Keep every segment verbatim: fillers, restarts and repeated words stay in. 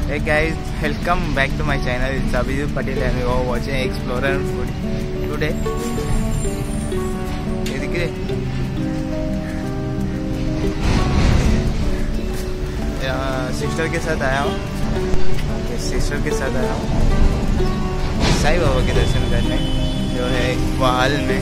Hey guys, welcome back to my channel. It's Abhijit Patel and we are watching Explorer and Food. Today, ये दिख रहे? Sister के साथ आया हूँ. सिस्टर के साथ आया हूँ साई बाबा के दर्शन करने, जो है वाहल में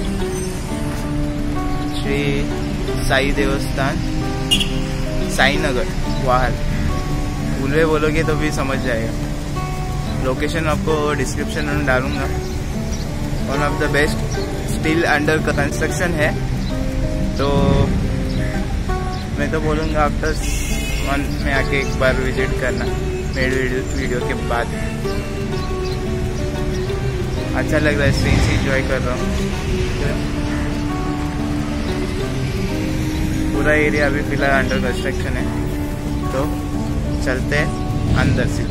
श्री साई देवस्थान, साई नगर, वाहल. उल्वे बोलोगे तो भी समझ जाएगा. लोकेशन आपको डिस्क्रिप्शन में डालूंगा. One of the best, still under construction है. तो मैं तो बोलूँगा आफ्टर वन में आके एक बार विजिट करना मेरे वीडियो, वीडियो के बाद. अच्छा लग रहा है, सीन से इंजॉय कर रहा हूँ. पूरा एरिया अभी फिलहाल अंडर कंस्ट्रक्शन है. तो चलते हैं अंदर सीधा.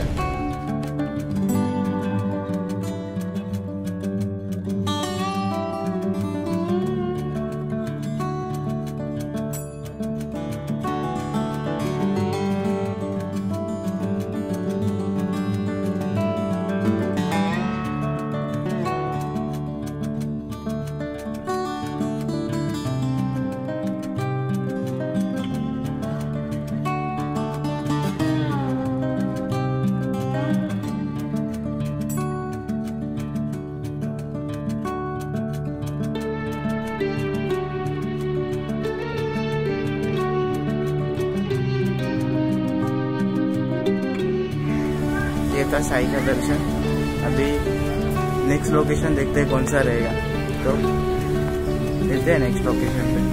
ये था साई का दर्शन. अभी नेक्स्ट लोकेशन देखते हैं कौन सा रहेगा. तो मिलते हैं नेक्स्ट लोकेशन पे.